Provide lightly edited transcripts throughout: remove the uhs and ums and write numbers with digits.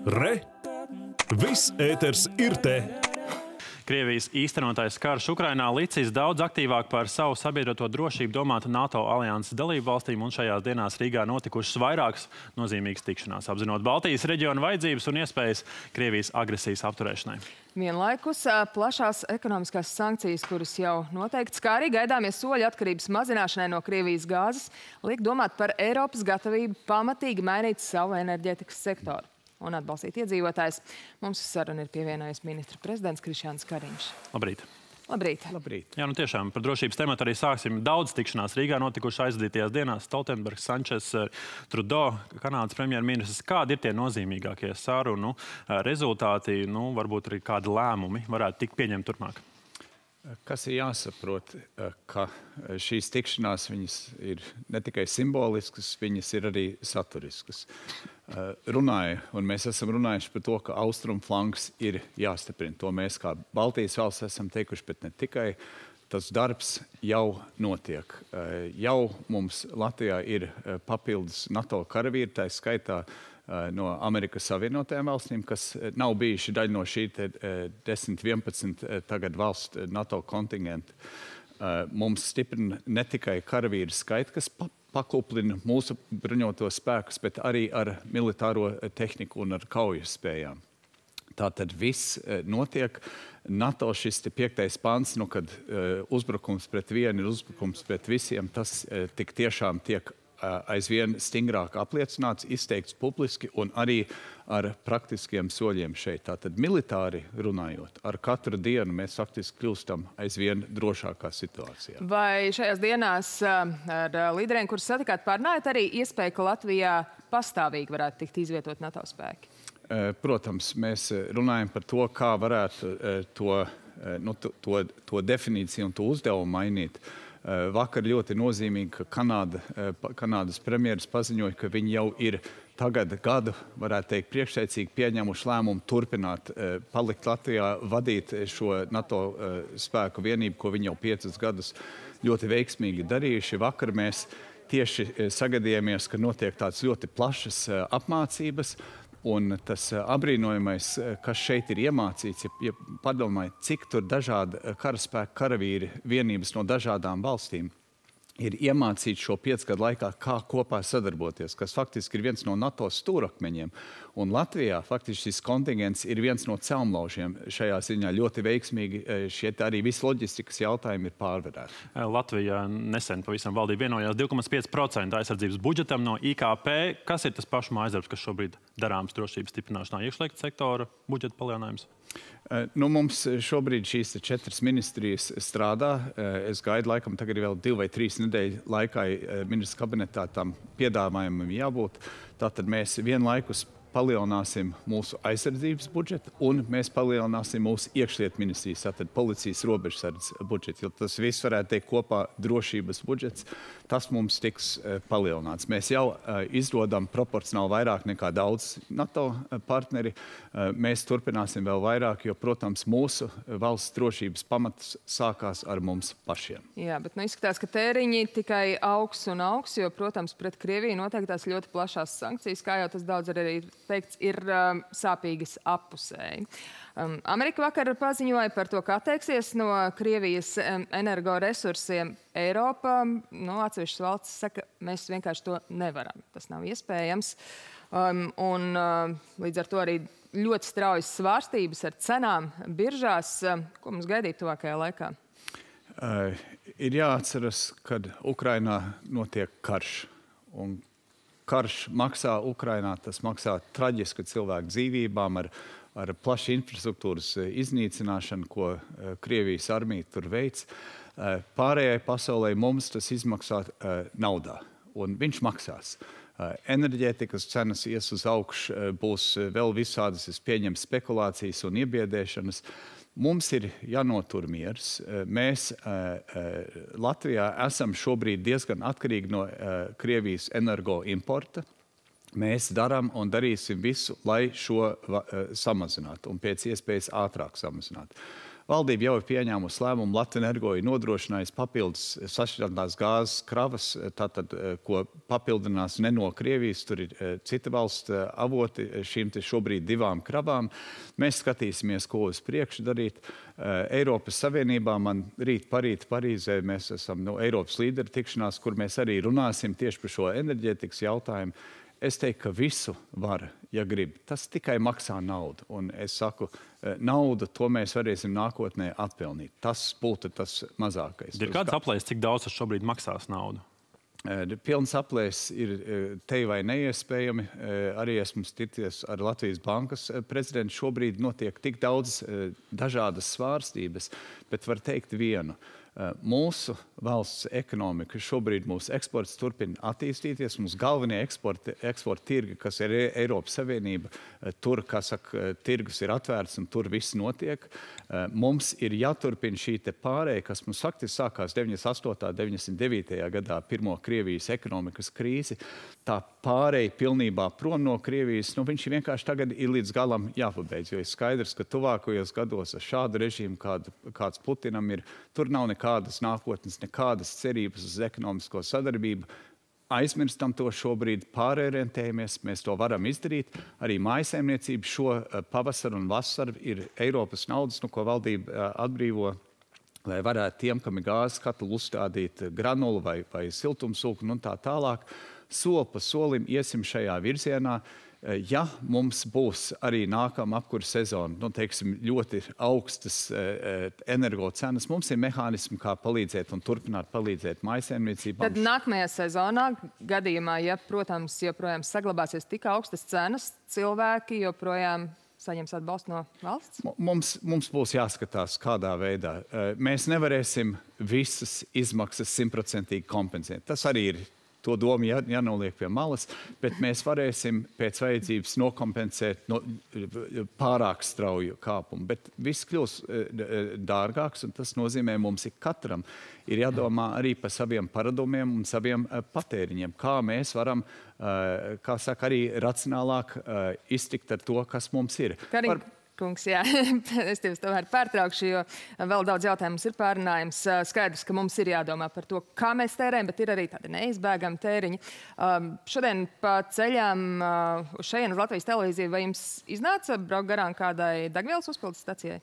Re! Viss ēters ir te! Krievijas īstenotais karš Ukrainā licis daudz aktīvāk par savu sabiedroto drošību domāt NATO alianses dalību valstīm, un šajās dienās Rīgā notikušas vairākas nozīmīgas tikšanās, apzinot Baltijas reģiona vajadzības un iespējas Krievijas agresijas apturēšanai. Vienlaikus plašās ekonomiskās sankcijas, kuras jau noteikts, kā arī gaidāmie soļi atkarības mazināšanai no Krievijas gāzes, liek domāt par Eiropas gatavību pamatīgi mainīt savu enerģētikas sektoru un atbalstīt iedzīvotājus. Mums uz sarunu ir pievienojies ministra prezidents Krišjāns Kariņš. Labrīt! Labrīt! Labrīt! Jā, nu tiešām par drošības tematu arī sāksim. Daudz tikšanās Rīgā notikuši aizdītajās dienās. Stoltenbergs, Sančes, Trudeau, Kanādas premjerministrs. Kādi ir tie nozīmīgākie sarunu rezultāti, varbūt arī kādi lēmumi varētu tikt pieņemt turpmāk? Kas ir jāsaprot, ka šīs tikšanās viņas ir ne tikai simboliskas, viņas ir arī saturiskas. Runāja, un mēs esam runājuši par to, ka austrumu flanks ir jāstiprina. To mēs kā Baltijas valsts esam teikuši, bet ne tikai. Tas darbs jau notiek. Jau mums Latvijā ir papildus NATO karavīri, tā skaitā no Amerikas Savienotajām valstīm, kas nav bijuši daļa no šī 10-11 tagad valstu NATO kontingenta. Mums stiprina ne tikai karavīru skaita, kas pakuplina mūsu bruņotos spēkus, bet arī ar militāro tehniku un ar kaujas spējām. Tātad viss notiek. NATO šis 5. pants, kad uzbrukums pret vienu ir uzbrukums pret visiem, tas tik tiešām tiek aizvien stingrāk apliecināts, izteikts publiski un arī ar praktiskiem soļiem šeit. Tātad militāri runājot, ar katru dienu mēs faktiski kļūstam aizvien drošākā situācijā. Vai šajās dienās ar līderiem, kurus satikāt, pārnājat arī iespēju, ka Latvijā pastāvīgi varētu tikt izvietot NATO spēki? Protams, mēs runājam par to, kā varētu to definīciju un to uzdevumu mainīt. Vakar ļoti nozīmīgi, ka Kanādas premjeras paziņoja, ka viņi jau ir tagad gadu, varētu teikt, priekšteicīgi pieņēmuši lēmumu turpināt, palikt Latvijā, vadīt šo NATO spēku vienību, ko viņi jau 5 gadus ļoti veiksmīgi darījuši. Vakar mēs tieši sagadījāmies, ka notiek tāds ļoti plašas apmācības. Un tas apbrīnojamais, kas šeit ir iemācīts, ja padomājiet, cik tur dažādi karaspēka karavīri vienības no dažādām valstīm ir iemācīti šo 5 gadu laikā, kā kopā sadarboties, kas faktiski ir viens no NATO stūrakmeņiem. Un Latvijā faktiski šis kontingents ir viens no celmlaužiem šajā ziņā. Ļoti veiksmīgi šeit arī visi loģistikas jautājumi ir pārvarēti. Latvijā nesen pavisam valdība vienojās 2,5% aizsardzības budžetam no IKP. Kas ir tas pašu mājasdarbs, kas šobrīd darāms drošības stiprināšanā? Iekšlietu sektora budžeta palielinājums? Mums šobrīd šīs 4 ministrijas strādā. Es gaidu laikam tagad vēl 2 vai 3 nedēļu laikā ministrs kabinetā tam piedāvājumam jābūt. Tātad mēs vienlaikus palielināsim mūsu aizsardzības budžetu un mēs palielināsim mūsu iekšlietu ministrijas, tātad policijas robežsardzes budžetu. Jo tas viss varētu teikt kopā drošības budžets, tas mums tiks palielināts. Mēs jau izdodam proporcionāli vairāk nekā daudz NATO partneri. Mēs turpināsim vēl vairāk, jo, protams, mūsu valsts drošības pamats sākās ar mums pašiem. Jā, bet izskatās, ka tēriņi tikai augs un augs, jo, protams, pret Krieviju noteiktās ļoti plašās sankcijas, kā jau tas daudz arī teikts, ir sāpīgas appusēji. Amerika vakar paziņoja par to, ka atteiksies no Krievijas energoresursiem. Eiropa, atsevišķas valstis saka, mēs vienkārši to nevaram. Tas nav iespējams. Līdz ar to arī ļoti straujas svārstības ar cenām biržās. Ko mums gaidīt tuvākajā laikā? Ir jāatceras, kad Ukrainā notiek karš. Un karš maksā Ukrainā, tas maksā traģiski cilvēku dzīvībām ar plašu infrastruktūras iznīcināšanu, ko Krievijas armija tur veic. Pārējai pasaulē mums tas izmaksā naudā, un viņš maksās. Enerģētikas cenas ies uz augšu, būs vēl visādas, es pieņemu, spekulācijas un iebiedēšanas. Mums ir jānotur miers. Mēs Latvijā esam šobrīd diezgan atkarīgi no Krievijas energo importa. Mēs darām un darīsim visu, lai šo samazinātu un pēc iespējas ātrāk samazinātu. Valdība jau ir pieņēmusi lēmumu, Latvenergo ir nodrošinājusi papildus sašķidrinātās gāzes kravas, tātad, ko papildinās ne no Krievijas, tur ir cita valsts avoti šīm te šobrīd 2 kravām. Mēs skatīsimies, ko uz priekšu darīt. Eiropas Savienībā man parīt Parīzē mēs esam Eiropas līderi tikšanās, kur mēs arī runāsim tieši par šo enerģētikas jautājumu. Es teiktu, ka visu var, ja grib. Tas tikai maksā naudu. Un es saku, naudu to mēs varēsim nākotnē atpelnīt. Tas būtu tas mazākais. Ir kāds aplēs, cik daudz tas šobrīd maksās naudu? Pilns aplēs ir te vai neiespējami. Arī esmu ticies ar Latvijas bankas prezidentu. Šobrīd notiek tik daudz dažādas svārstības, bet var teikt vienu. Mūsu valsts ekonomika šobrīd mūsu eksports turpina attīstīties. Mūsu galvenie eksporta tirgi, kas ir Eiropas Savienība, tur, kā saka, tirgus ir atvērts un tur viss notiek. Mums ir jāturpina šī te pārēja, kas mums faktiski sākās 98. 99. gadā pirmo Krievijas ekonomikas krīzi. Tā pārēja pilnībā prom no Krievijas, viņš vienkārši tagad ir līdz galam jāpabeidz, jo ir skaidrs, ka tuvākajos gados ar šādu režīmu, kāds Putinam ir, tur nav nekādas nākotnes, nekādas cerības uz ekonomisko sadarbību. Aizmirstam to šobrīd, pārorientējamies, mēs to varam izdarīt. Arī mājsaimniecība šo pavasaru un vasaru ir Eiropas naudas, ko valdība atbrīvo, lai varētu tiem, kam ir gāzes katlu, uzstādīt granulu vai siltumsūkni un tā tālāk. Soli pa solim iesim šajā virzienā. Ja mums būs arī nākamā apkura sezona, teiksim, ļoti augstas energo cenas, mums ir mehānismi, kā palīdzēt un turpināt palīdzēt mājsaimniecībām. Tad nākamajā sezonā, gadījumā, ja, protams, joprojām saglabāsies tik augstas cenas, cilvēki joprojām saņems atbalstu no valsts? Mums būs jāskatās, kādā veidā. Mēs nevarēsim visas izmaksas 100% kompensēt. Tas arī ir. To domu jānoliek pie malas, bet mēs varēsim pēc vajadzības nokompensēt pārāk strauju kāpumu. Bet viss kļūs dārgāks, un tas nozīmē, mums katram ir jādomā arī par saviem paradumiem un saviem patēriņiem. Kā mēs varam, kā saka, arī racionālāk iztikt ar to, kas mums ir. Kungs, jā, es tevi tomēr pārtraukšu, jo vēl daudz jautājumus ir pārunājums. Skaidrs, ka mums ir jādomā par to, kā mēs tērējam, bet ir arī tādi neizbēgami tēriņi. Šodien pa ceļām uz šeit uz Latvijas televīziju, vai jums iznāca braukt garām kādai degvielas uzpildes stacijai?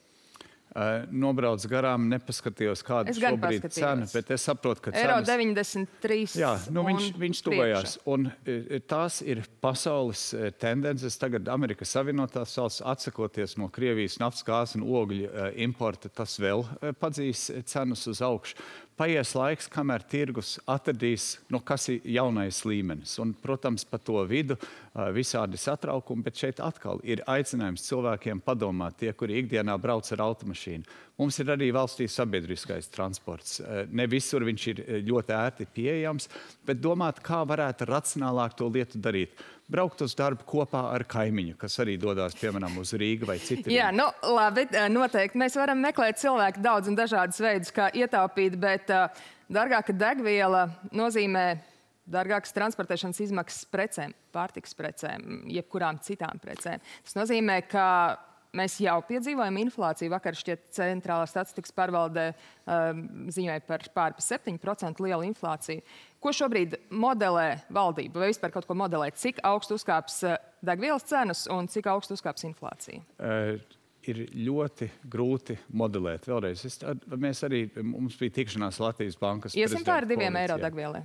Nobrauc garām, nepaskatījos, kāda šobrīd cena, bet es saprotu, ka cenas... Eiro 93 jā, viņš tuvējās. Un tās ir pasaules tendences. Tagad Amerikas Savienotās valsts atsakoties no Krievijas naftas, gāzes un ogļu importa, tas vēl padzīs cenas uz augšu. Paies laiks, kamēr tirgus atradīs, kas ir jaunais līmenis. Un, protams, pa to vidu visādi satraukumi, bet šeit atkal ir aicinājums cilvēkiem padomāt, tie, kuri ikdienā brauc ar automašīnu. Mums ir arī valstī sabiedriskais transports. Ne visur viņš ir ļoti ērti pieejams, bet domāt, kā varētu racionālāk to lietu darīt. Braukt uz darbu kopā ar kaimiņu, kas arī dodās, piemēram, uz Rīgu vai citur. Jā, labi, noteikti. Mēs varam meklēt cilvēku daudz un dažādus veidus, kā ietaupīt, bet dārgāka degviela nozīmē dārgākas transportēšanas izmaksas precēm, pārtikas precēm, jebkurām citām precēm. Tas nozīmē, ka mēs jau piedzīvojam inflāciju. Vakar šķiet Centrālā statistikas pārvalde ziņoja par pāri 7% lielu inflāciju. Ko šobrīd modelē valdība? Vai vispār kaut ko modelē? Cik augstu uzkāps degvielas cenas un cik augstu uzkāps inflācija? Ir ļoti grūti modelēt. Vēlreiz, mums bija tikšanās Latvijas bankas prezidenta iesim pār 2 eiro degvielai.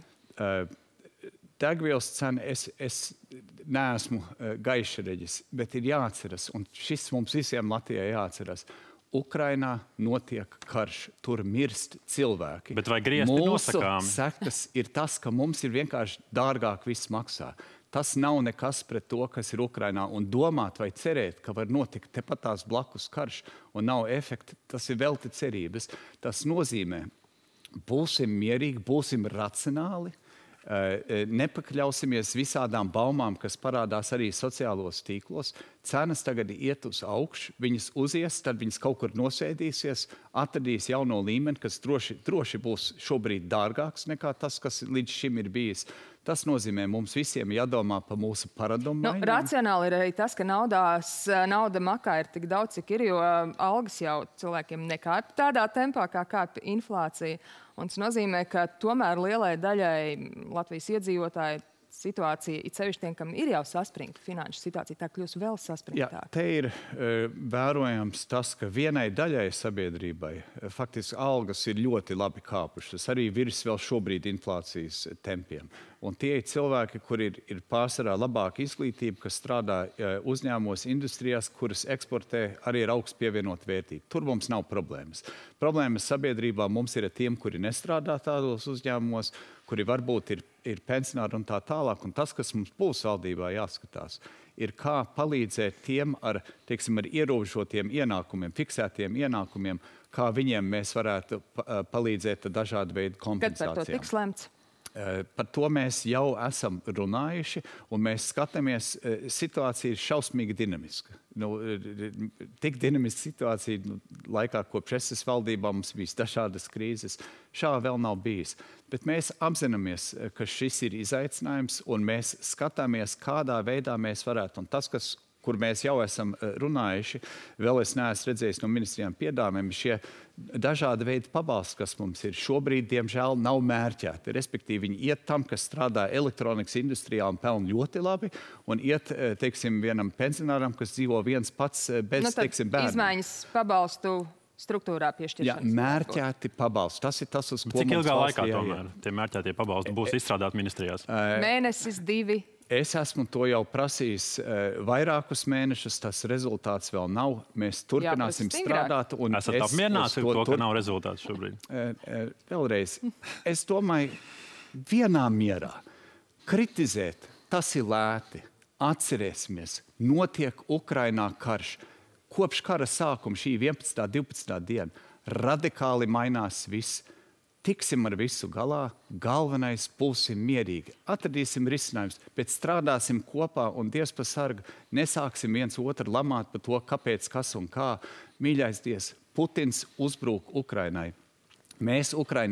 Degvielas cena, es neesmu gaišreģis, bet ir jāatceras, un šis mums visiem Latvijai jāatceras. Ukrainā notiek karš, tur mirst cilvēki. Bet vai griezti nosakāmi? Mūsu sekas ir tas, ka mums ir vienkārši dārgāk viss maksā. Tas nav nekas pret to, kas ir Ukrainā. Un domāt vai cerēt, ka var notikt tepat tās blakus karš un nav efekta, tas ir velti cerības. Tas nozīmē, būsim mierīgi, būsim racionāli, nepakļausimies visādām baumām, kas parādās arī sociālos tīklos. Cenas tagad iet uz augšu, viņas uzies, tad viņas kaut kur nosēdīsies, atradīs jauno līmeni, kas droši būs šobrīd dārgāks nekā tas, kas līdz šim ir bijis. Tas nozīmē, mums visiem jādomā par mūsu paradumu maiņām. Racionāli ir arī tas, ka nauda makā ir tik daudz, cik ir, jo algas jau cilvēkiem nekāp tādā tempā, kā kāp inflācija. Un tas nozīmē, ka tomēr lielai daļai Latvijas iedzīvotāji situācija, it sevišķi tiem, kam ir jau saspringta finanšu situācija, tā kļūs vēl saspringtāka. Jā, te ir vērojams tas, ka vienai daļai sabiedrībai faktiski algas ir ļoti labi kāpušas, arī virs vēl šobrīd inflācijas tempiem. Un tie ir cilvēki, kuri ir pārsvarā labāka izglītība, kas strādā uzņēmumos, industrijās, kuras eksportē arī ar augstu pievienot vērtību. Tur mums nav problēmas. Problēmas sabiedrībā mums ir tiem, kuri nestrādā tādos uzņēmumos, kuri varbūt ir pensionāri un tā tālāk. Un tas, kas mums būs valdībā jāskatās, ir kā palīdzēt tiem ar ierobežotiem ienākumiem, fiksētiem ienākumiem, kā viņiem mēs varētu palīdzēt ar dažādu veidu kompensācijām. Kad par to tiks lemts? Par to mēs jau esam runājuši, un mēs skatāmies, situācija ir šausmīgi dinamiska. Tik dinamiska situācija laikā, kopš es valdībā mums bija dažādas krīzes, šā vēl nav bijis. Bet mēs apzināmies, ka šis ir izaicinājums, un mēs skatāmies, kādā veidā mēs varētu. Un tas, kur mēs jau esam runājuši, vēl es neesmu redzējis no ministrijām piedāvājumi, šie dažādi veidi pabalsti, kas mums ir šobrīd, diemžēl, nav mērķēti. Respektīvi, viņi iet tam, kas strādā elektronikas industrijā un pelna ļoti labi, un iet, teiksim, vienam pensionāram, kas dzīvo viens pats bez, teiksim, bērniem. Izmaiņas pabalstu struktūrā piešķiršanas. Jā, mērķēti pabalsti. Tas ir tas, uz ko Cik mums ilgā valstī laikā jāiet. tomēr tie mērķētie pabalsti būs izstrādāti ministrijās? Mēnesis, 2. Es esmu to jau prasījis vairākus mēnešus, tas rezultāts vēl nav. Mēs turpināsim strādāt. Esat apmierināti ar to, ka nav rezultāts šobrīd? Vēlreiz, es domāju, vienā mierā kritizēt, tas ir lēti. Atcerēsimies, notiek Ukrainā karš. Kopš kara sākuma šī 11. 12. diena radikāli mainās viss. Tiksim ar visu galā, galvenais būsim mierīgi. Atradīsim risinājumus, bet strādāsim kopā un Dievs pasarga. Nesāksim viens otru lamāt par to, kāpēc, kas un kā. Mīļais Dievs, Putins uzbrūk Ukrainai. Mēs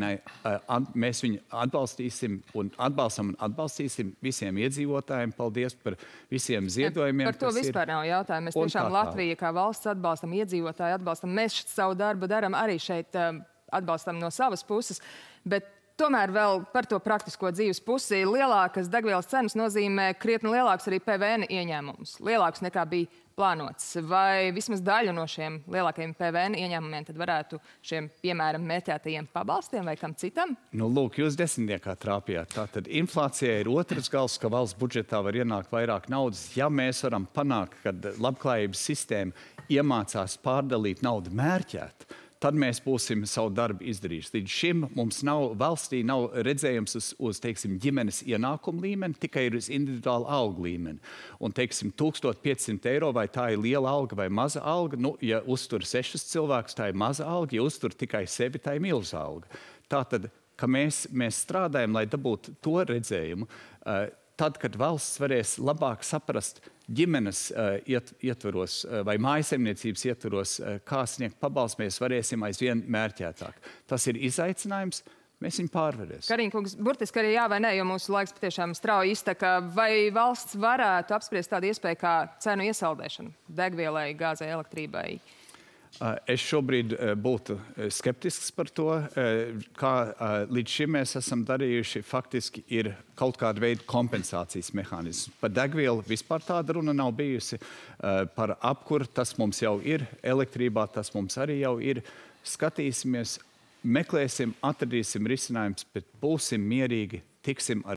viņu atbalstīsim un atbalstīsim visiem iedzīvotājiem. Paldies par visiem ziedojumiem. Par to vispār nav jautājumu. Mēs tiešām Latvija kā valsts atbalstam, iedzīvotāji atbalstam. Mēs savu darbu daram arī šeit atbalstam no savas puses. Bet tomēr vēl par to praktisko dzīves pusi. Lielākas degvielas cenas nozīmē krietni lielāks arī PVN ieņēmums. Lielāks nekā bija plānots. Vai vismaz daļu no šiem lielākajiem PVN ieņēmumiem tad varētu šiem, piemēram, mērķētajiem pabalstiem vai kam citam? Lūk, jūs desmitniekā trāpījāt. Tātad inflācija ir otrs gals, ka valsts budžetā var ienākt vairāk naudas. Ja mēs varam panākt, ka labklājības sistēma iemācās pārdalīt naudu mērķēt, tad mēs būsim savu darbu izdarījuši. Līdz šim mums valstī nav redzējums uz teiksim, ģimenes ienākumu līmeni, tikai uz individuālu algu līmeni. Un, teiksim, 1500 eiro, vai tā ir liela alga vai maza alga, ja uztur 6 cilvēkus, tā ir maza alga, ja uztur tikai sevi, tā ir milza alga. Tātad, ka mēs strādājam, lai dabūtu to redzējumu, tad, kad valsts varēs labāk saprast ģimenes ietvaros vai mājasemniecības ietvaros, kā sniegt pabalstu, mēs varēsim aizvien mērķētāk. Tas ir izaicinājums, mēs viņu pārvarēsim. Karīņa kungs, burtiski arī jā vai nē, jo mūsu laiks patiešām strauji izteka. Vai valsts varētu apspriest tādu iespēju kā cenu iesaldēšanu degvielai, gāzei, elektrībai? Es šobrīd būtu skeptisks par to, kā līdz šim mēs esam darījuši, faktiski ir kaut kāda veida kompensācijas mehānisms. Par degvielu vispār tāda runa nav bijusi. Par apkuru tas mums jau ir, elektrībā tas mums arī jau ir. Skatīsimies, meklēsim, atradīsim risinājumus, bet būsim mierīgi, tiksim ar